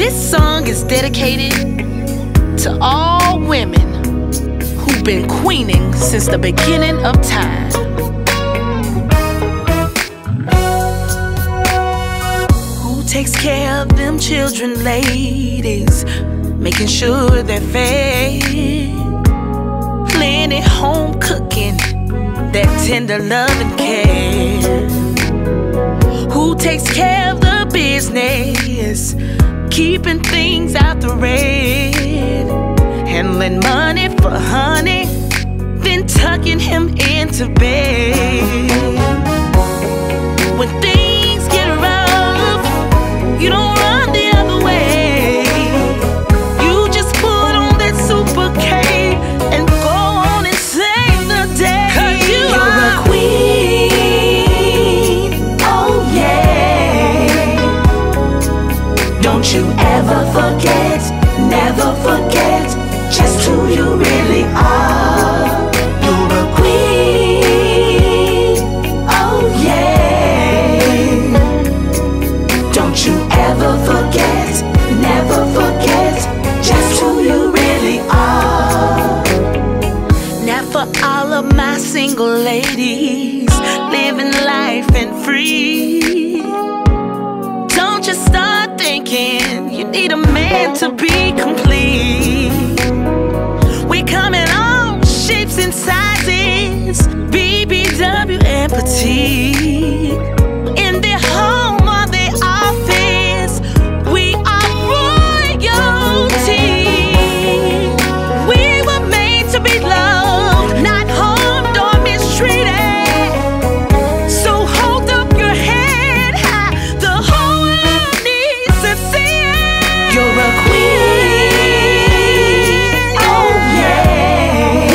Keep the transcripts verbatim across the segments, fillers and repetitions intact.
This song is dedicated to all women who've been queening since the beginning of time. Who takes care of them children, ladies, making sure they're fed, plenty home cooking, that tender love and care. Who takes care of the business, keeping things out the red, handling money for honey, then tucking him into bed. When things get rough, you don't run the other way. You just put on that super cape and go on and save the day. 'Cause you You're are a queen, oh yeah. Don't you ever forget, never forget just who you really are. You're a queen, oh yeah. Don't you ever forget, never forget just who you really are. now for all of my single ladies living life and free. Don't just start thinking you need a man to be complete. We come in all shapes and sizes, B B W and petite. In their home or their office, we are royalty. We were made to be loved, not harmed or mistreated. So hold up your head high, the whole world needs to see it. You're a queen, oh yeah.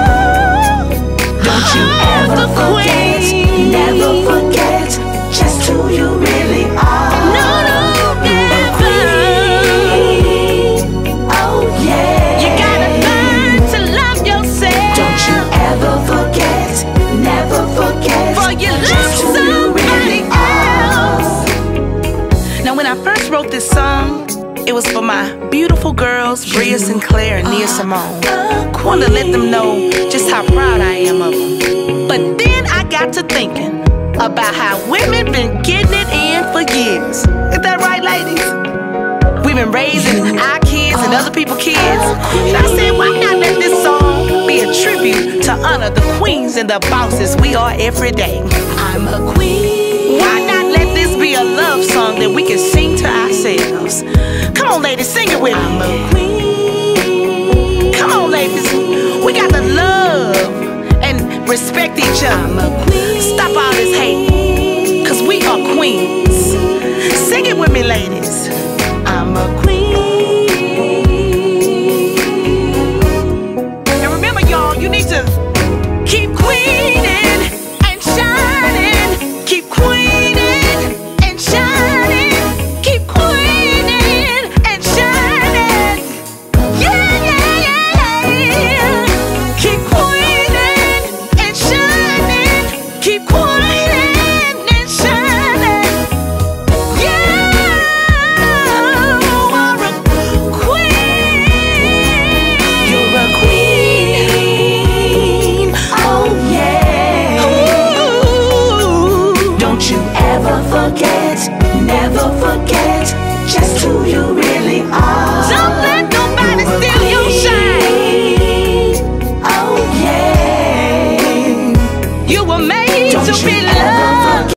Don't you ever forget, never forget just who you really are. No, no, You're a never. queen, oh yeah. You gotta learn to love yourself. Don't you ever forget, never forget For you love just who you really somebody are. Now, when I first wrote this song, it was for my beautiful girls, Bria Sinclair and Nia Simone. Wanted to let them know just how proud I am of them. But then I got to thinking about how women been getting it in for years. Is that right, ladies? We've been raising our kids and other people's kids. And I said, why not let this song be a tribute to honor the queens and the bosses we are every day? I'm a queen. Why not let this be a love song that we can sing to ourselves? Come on, ladies, sing it with I'm a me. queen. Come on, ladies. We got to love and respect each I'm other. a queen. Stop all this hate, 'cause we are queens. Sing it with me, ladies. I'm a queen. And remember, y'all, you need to keep queening and shining. Keep queening and shining. Keep queening and shining. Yeah, yeah, yeah. Keep queening and shining. Keep queening and shining. Yeah, you're a queen. You're a queen, oh yeah. Ooh. Don't you ever forget, never forget just who you really are.